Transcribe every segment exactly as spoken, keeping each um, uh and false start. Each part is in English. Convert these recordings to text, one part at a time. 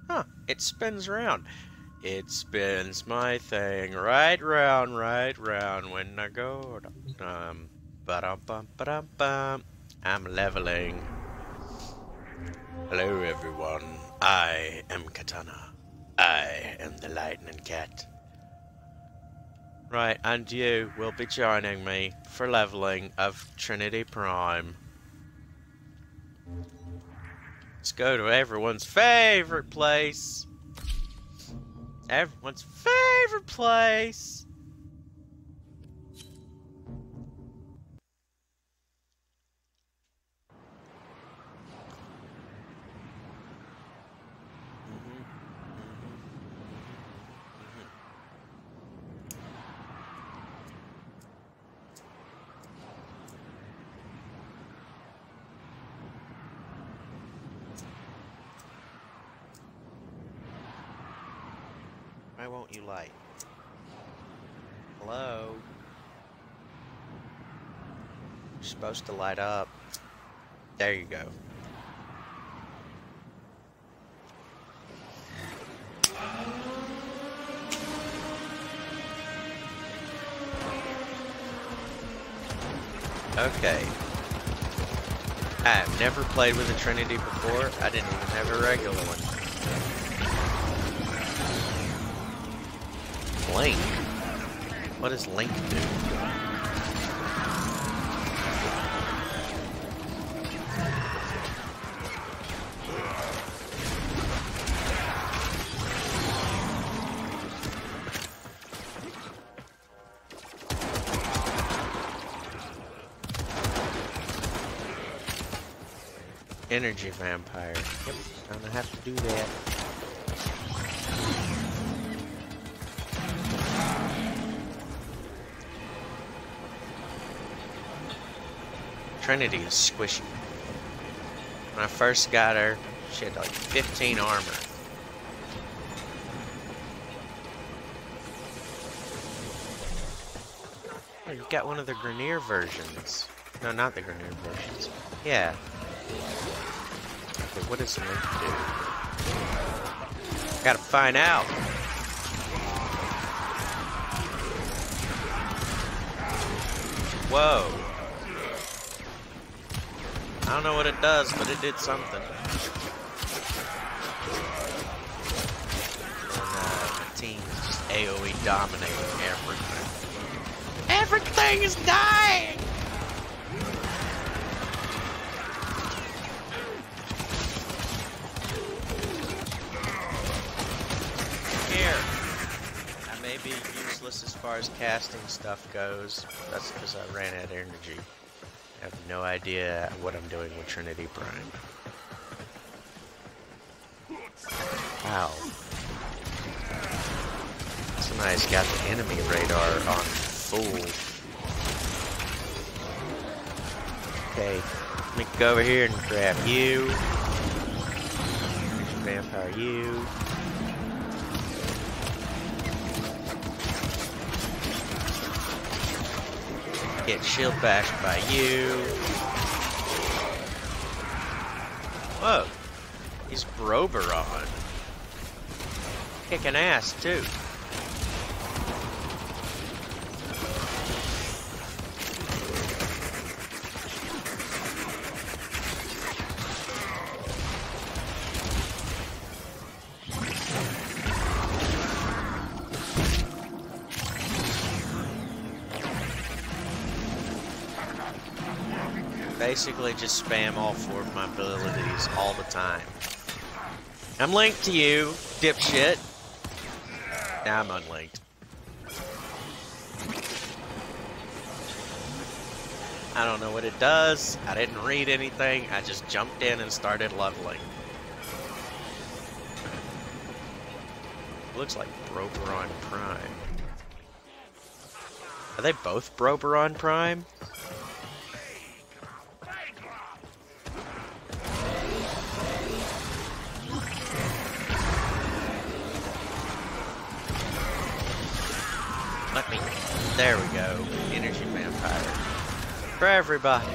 Huh, it spins around. It spins my thing right round, right round when I go. Um, ba-dum bum ba-dum bum. I'm leveling. Hello everyone, I am Katana. I am the Lightning Cat. Right, and you will be joining me for leveling of Trinity Prime. Let's go to everyone's favorite place. Everyone's favorite place. Why won't you light? Hello? You're supposed to light up. There you go. Okay. I have never played with a Trinity before. I didn't even have a regular one. Link? What does Link do? Energy vampire. Yep, I'm gonna have to do that. Trinity is squishy. When I first got her, she had like fifteen armor. Oh, you got one of the Grenier versions. No, not the Grenier versions. Yeah. Okay, what does Link do? Gotta find out. Whoa. I don't know what it does, but it did something. And uh, the team is just AoE dominating everything. Everything is dying! Here. I may be useless as far as casting stuff goes. That's because I ran out of energy. I have no idea what I'm doing with Trinity Prime. Wow. Somebody's got the enemy radar on full. Okay, let me go over here and grab you. Vampire you. Get shield bashed by you. Whoa. He's Broberon. Kicking ass, too. Basically just spam all four of my abilities all the time. I'm linked to you, dipshit. Now I'm unlinked. I don't know what it does. I didn't read anything. I just jumped in and started leveling. Looks like Broberon Prime. Are they both Broberon Prime? Let me... There we go. Energy vampire. For everybody.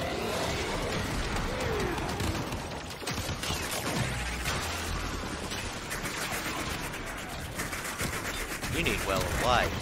You need well of life.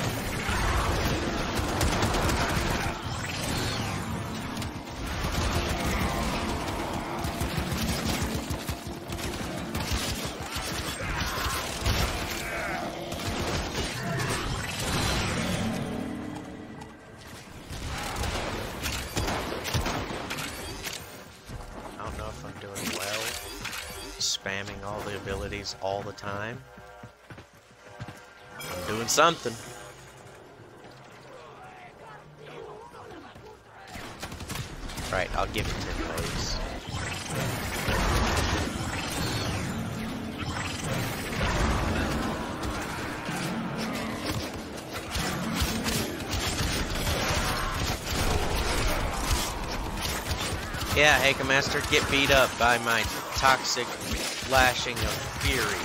I don't know if I'm doing well, spamming all the abilities all the time. I'm doing something. Right, I'll give it ten plays. Yeah, Haka Master, get beat up by my toxic lashing of fury.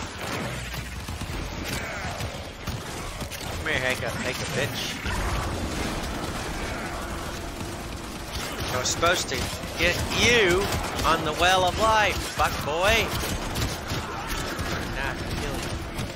Come here, Haka, Haka bitch. I was supposed to get you on the well of life, fuck boy. Now I can kill you.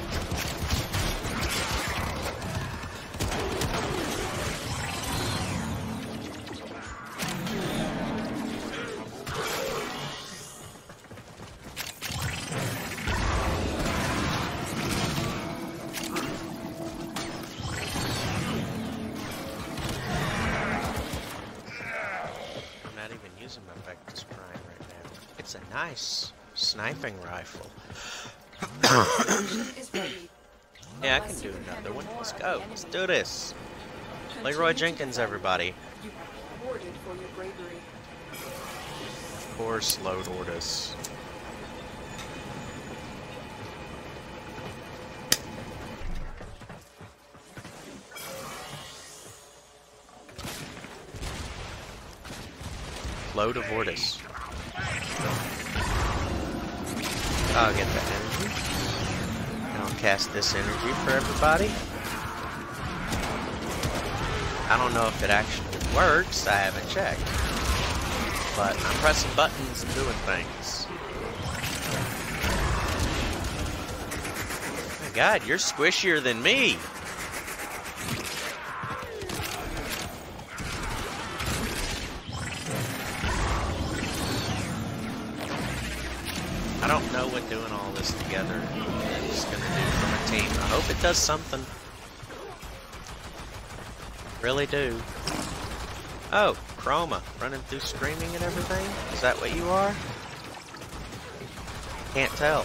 It's a nice sniping rifle. Yeah, I can do another one. Let's go. Let's do this. Leroy Jenkins, everybody. Of course, Lord Ordis. Load of Ordis. I'll get the energy. And I'll cast this energy for everybody. I don't know if it actually works. I haven't checked. But I'm pressing buttons and doing things. Oh my God, you're squishier than me. I don't know what doing all this together is going to do for my team. I hope it does something. Really do. Oh, Chroma, running through screaming and everything? Is that what you are? Can't tell.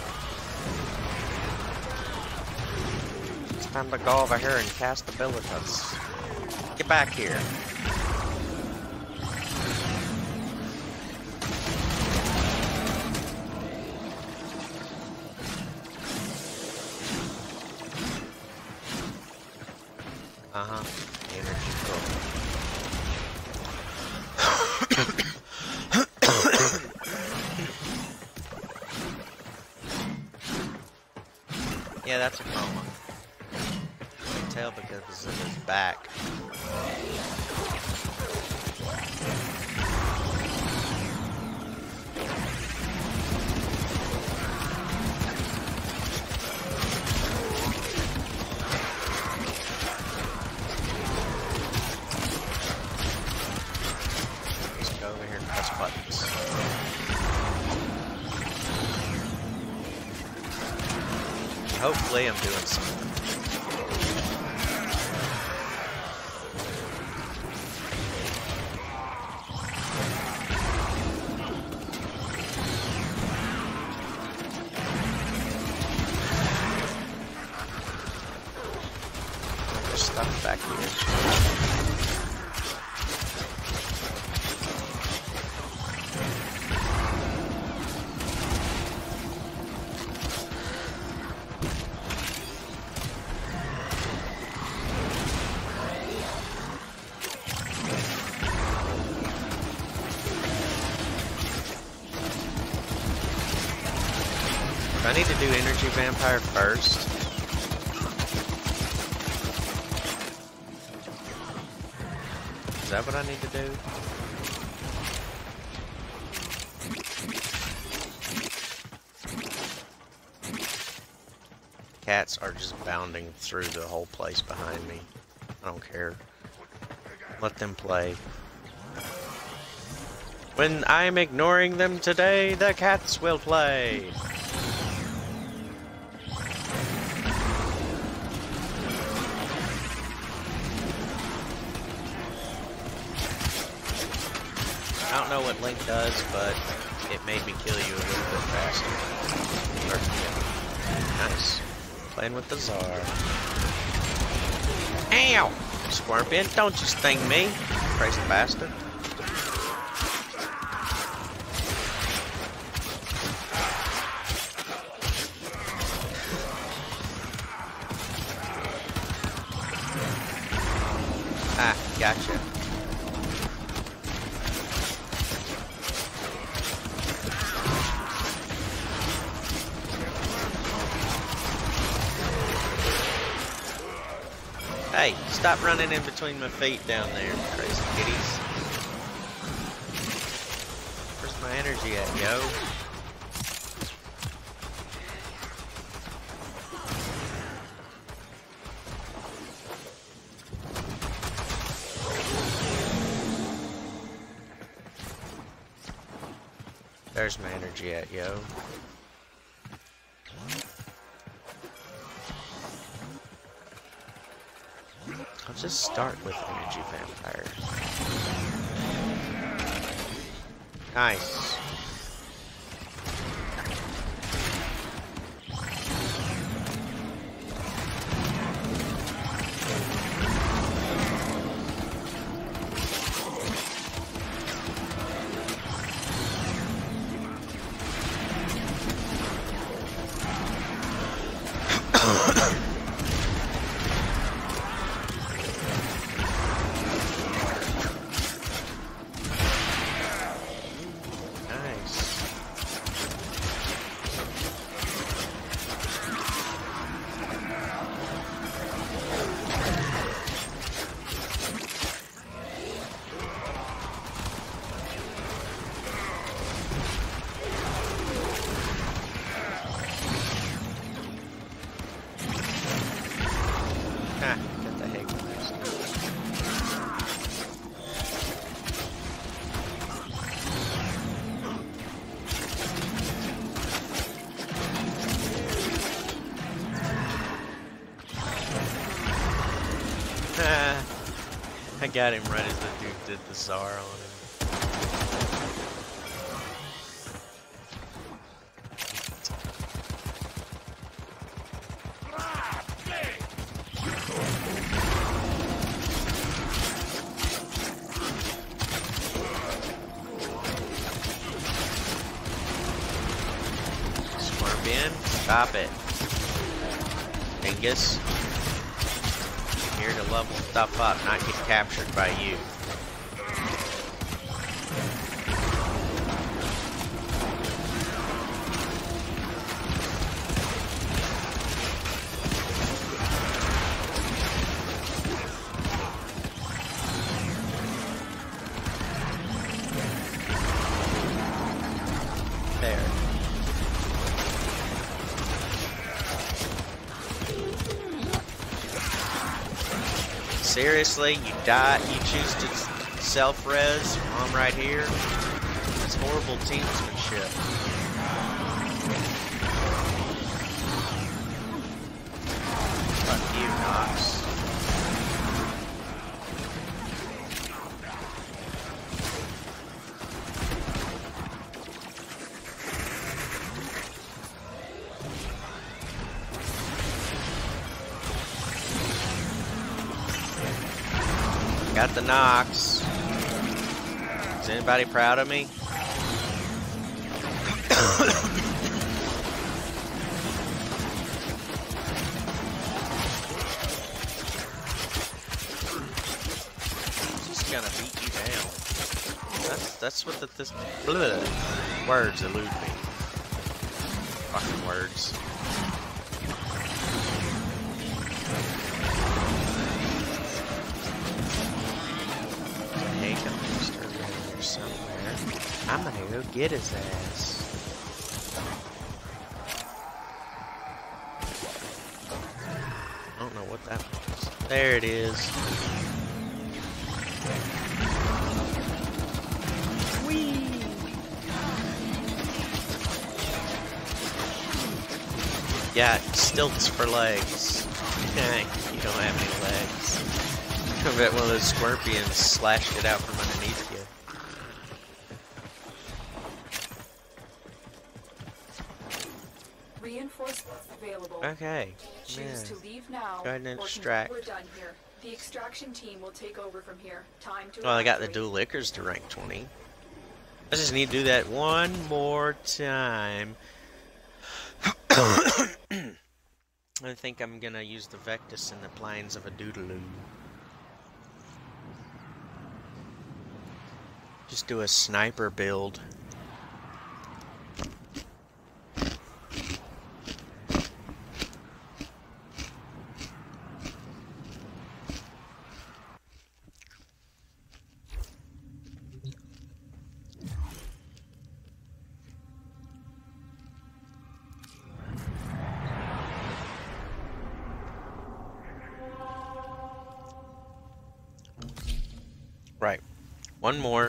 It's time to go over here and cast abilities. Get back here. Uh-huh. Energy cool. Yeah, that's a chroma. I can tell because of his back. Buttons. Hopefully I'm doing something. There's stuff back here. I need to do Energy Vampire first. Is that what I need to do? cats are just bounding through the whole place behind me. I don't care. Let them play. When I'm ignoring them today, the cats will play. I don't know what Link does, but it made me kill you a little bit faster. Or, yeah. Nice. Playing with the Czar. Ow! Scorpion, don't you sting me, crazy bastard. Ah, gotcha. Hey, stop running in between my feet down there, crazy kitties. Where's my energy at, yo? There's my energy at, yo. I'll just start with energy vampires. Nice. I got him right as the dude did the Czar on him. Scorpion, stop it. Dingus. Here to level stuff up, not get captured by you. There. Seriously, you die, you choose to self-res while I'm right here? That's horrible teamsmanship. Fuck you, Nox. Got the Nox. Is anybody proud of me? Just gonna beat you down. That's that's what the this bleh, words elude me. Fucking words. Somewhere. I'm gonna go get his ass. know what that was. There it is. Whee! Yeah, stilts for legs. You don't have any legs. I bet one of those scorpions slashed it out from underneath you. Reinforcements available. Okay. Choose Yeah. to leave now. Go ahead and or extract. We're done here. The extraction team will take over from here. Time to. Well, I got the evacuate. dual liquors to rank twenty. I just need to do that one more time. I think I'm gonna use the Vectus in the plains of a Doodaloo. Just do a sniper build. Right. One more.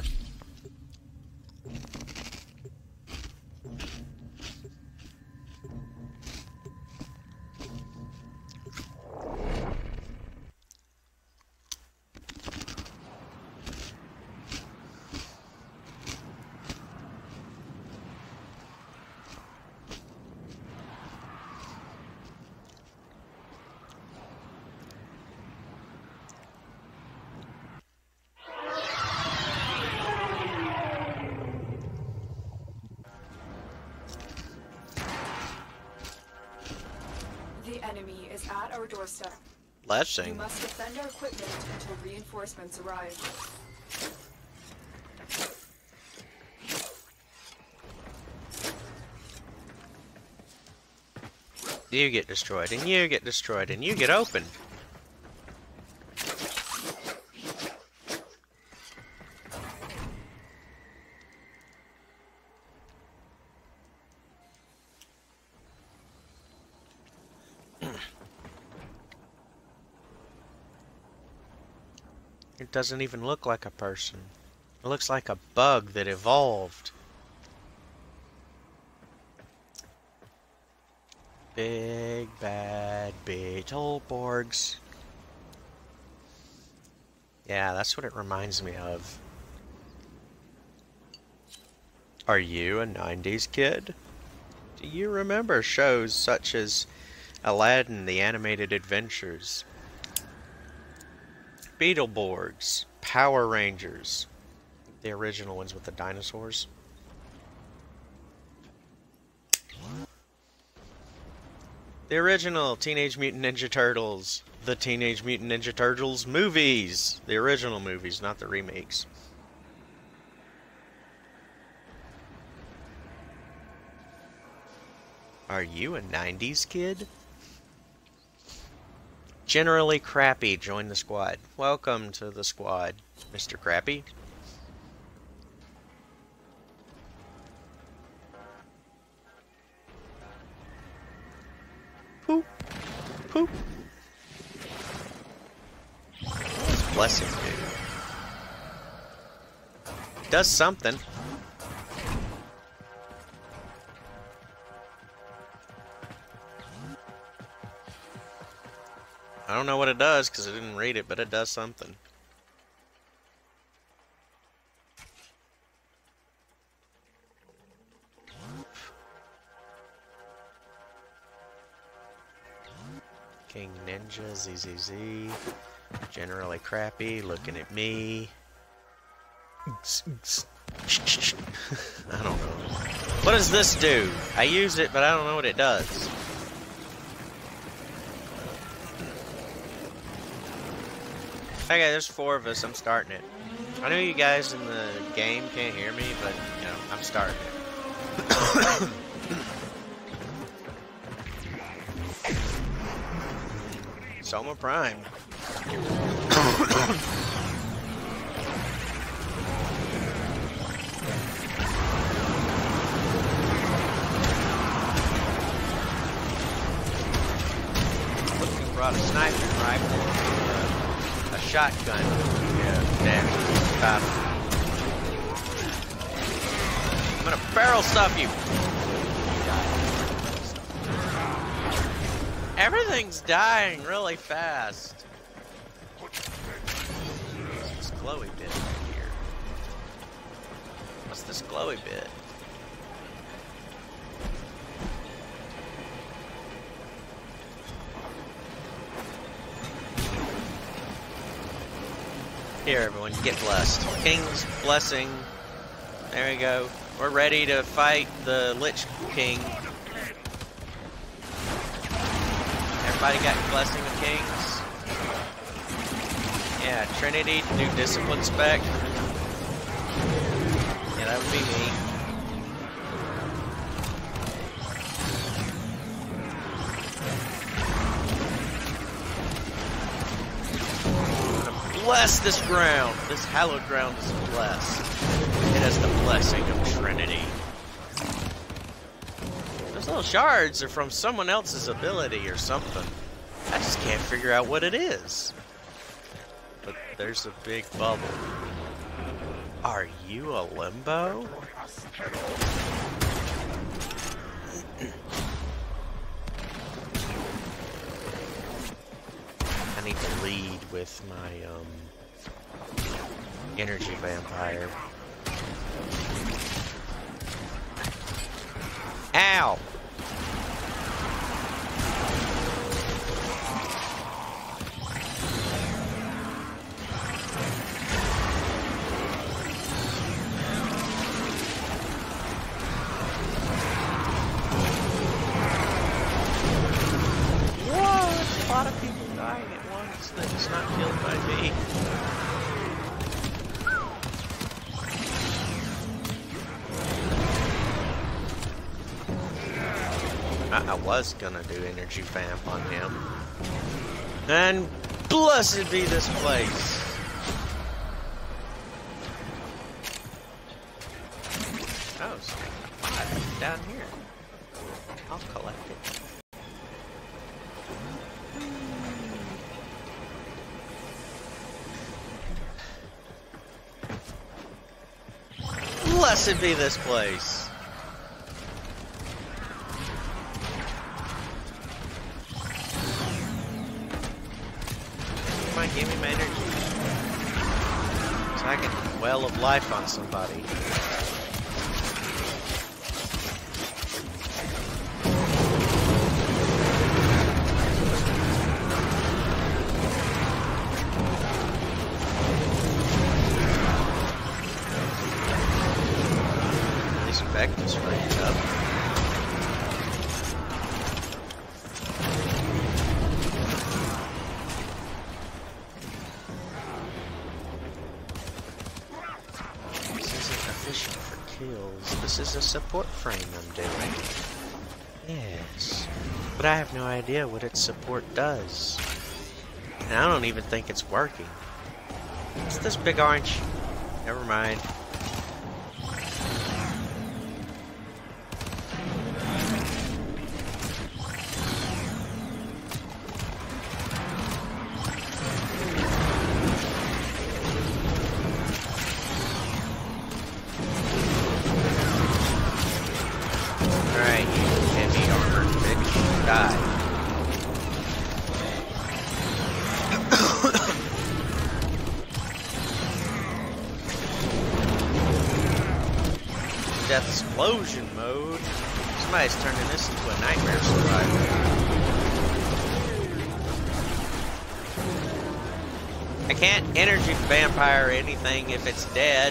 The enemy is at our doorstep. We Blessing. must defend our equipment until reinforcements arrive. You get destroyed, and you get destroyed, and you get opened. It doesn't even look like a person. It looks like a bug that evolved. Big bad Beetleborgs. Yeah, that's what it reminds me of. Are you a nineties kid? Do you remember shows such as Aladdin, the Animated Adventures, Beetleborgs, Power Rangers, the original ones with the dinosaurs? The original Teenage Mutant Ninja Turtles, the Teenage Mutant Ninja Turtles movies, the original movies, not the remakes. Are you a nineties kid? Generally Crappy, join the squad. Welcome to the squad, Mister Crappy. Poop. Poop. What's Blessing do? Does something. I don't know what it does because I didn't read it, but it does something. King Ninja, Z Z Z, generally crappy, looking at me. I don't know. What does this do? I use it, but I don't know what it does. Okay, there's four of us. I'm starting it. I know you guys in the game can't hear me, but, you know, I'm starting it. Soma Prime. brought a sniping rifle or a, a shotgun. Yeah, damn. Battle. I'm gonna barrel stuff you. Everything's dying really fast. What's this glowy bit here? What's this glowy bit? Here, everyone, get blessed. King's blessing. There we go. We're ready to fight the Lich King. Everybody got blessing of kings? Yeah, Trinity, new discipline spec. Yeah, that would be me. Bless this ground. This hallowed ground is blessed. It has the blessing of Trinity. Those little shards are from someone else's ability or something. I just can't figure out what it is. But there's a big bubble. Are you a limbo? I need to lead with my um energy vampire. Ow! What? A lot of people dying at once that is not killed by me. I, I was gonna do energy vamp on him. And blessed be this place. Oh, so I down here. I'll collect it. Blessed be this place. Come on, give me my energy. So I can well of life on somebody. Just raised up. This isn't efficient for kills. This is a support frame I'm doing. Yes. But I have no idea what its support does. And I don't even think it's working. What's this big orange? Never mind. Death explosion mode. Somebody's turning this into a nightmare survival. I can't energy vampire anything if it's dead.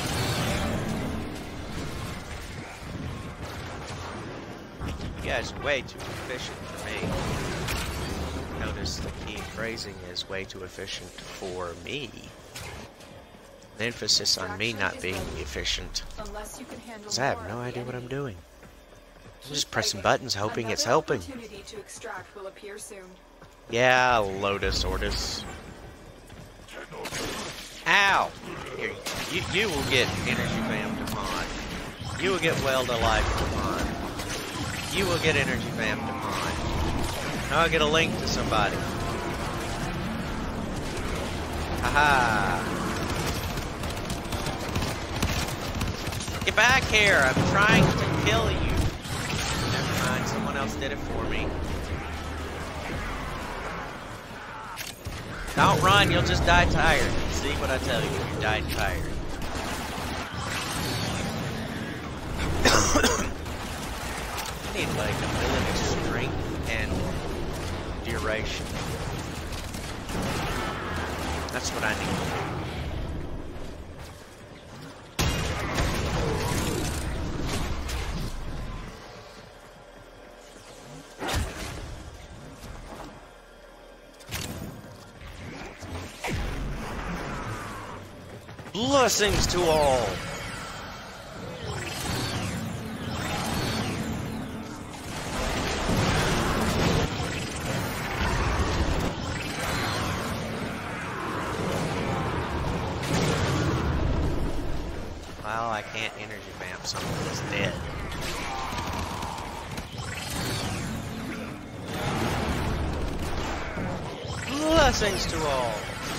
You guys are way too efficient for me. Notice the key phrasing is way too efficient for me. The emphasis on me not being efficient. Because I have no idea what I'm doing. I'm just pressing buttons hoping it's helping. Yeah, Lotus Ortus. Ow! Here, you, you will get energy vamped upon. You will get welled alive upon. You will get energy vamped upon. Now I get a link to somebody. Haha. Get back here! I'm trying to kill you. Never mind, someone else did it for me. Don't run, you'll just die tired. See what I tell you, you died tired. I need like ability, strength, and duration. That's what I need. Blessings to all! Well, I can't energy vamp someone that's dead. Blessings to all!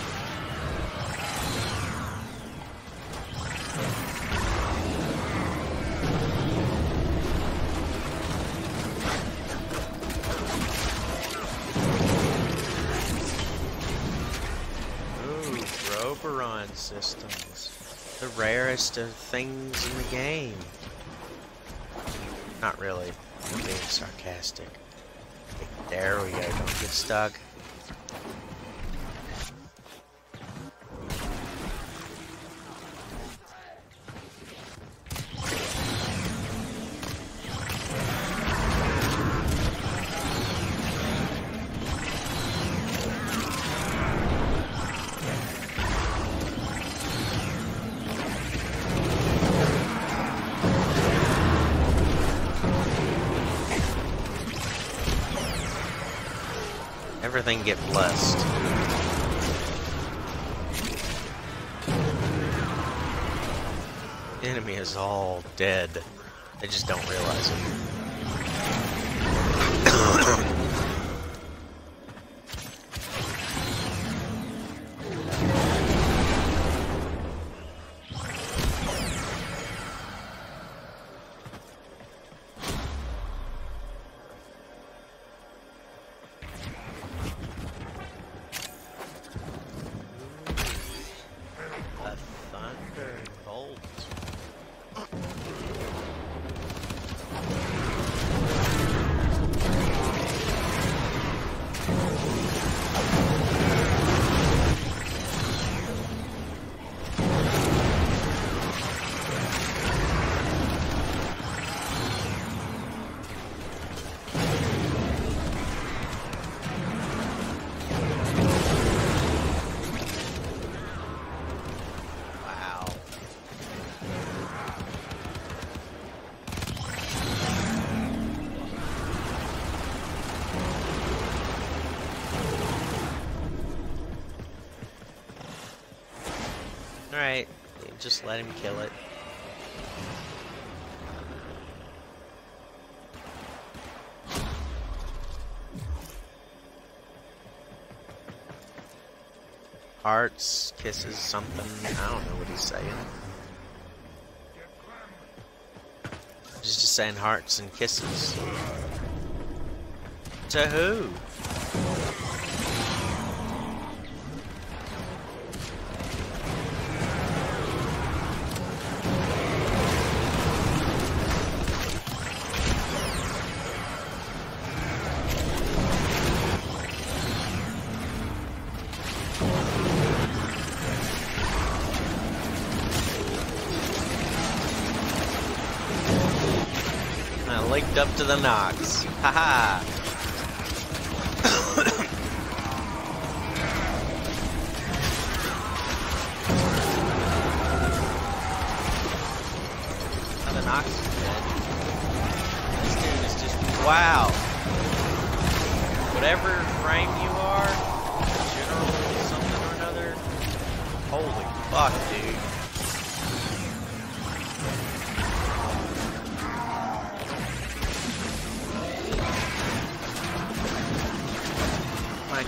Systems. The rarest of things in the game. Not really. I'm being sarcastic. There we go. Don't get stuck. Everything get blessed. The enemy is all dead. They just don't realize it. Alright, just let him kill it. Hearts, kisses, something. I don't know what he's saying. He's just saying hearts and kisses. To who? Linked up to the Nox. Haha. Now the Nox is dead. This dude is just wow. Whatever frame you are, general something or another. Holy fuck, dude.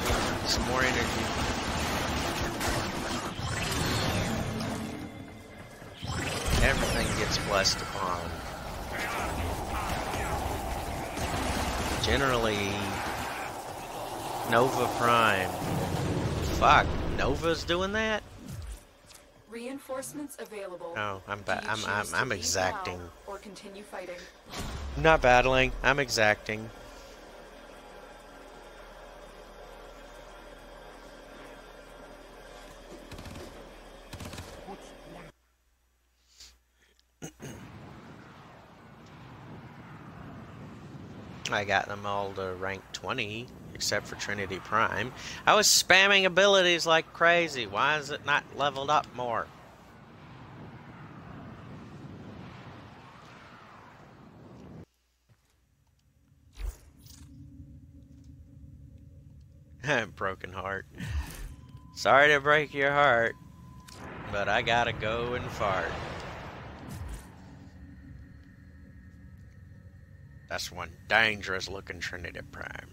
Some more energy. Everything gets blessed upon. Generally, Nova Prime. Fuck, Nova's doing that? Reinforcements available. Oh, I'm ba I'm I'm I'm exacting. Or continue fighting. I'm not battling. I'm exacting. I got them all to rank twenty, except for Trinity Prime. I was spamming abilities like crazy. Why is it not leveled up more? Broken heart. Sorry to break your heart, but I gotta go and fart. That's one dangerous looking Trinity Prime.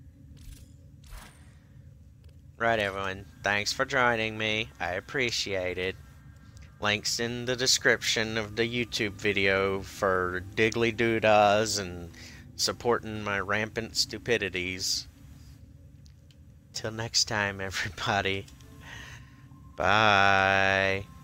Right, everyone. Thanks for joining me. I appreciate it. Links in the description of the YouTube video for diggly doodahs and supporting my rampant stupidities. Till next time, everybody. Bye.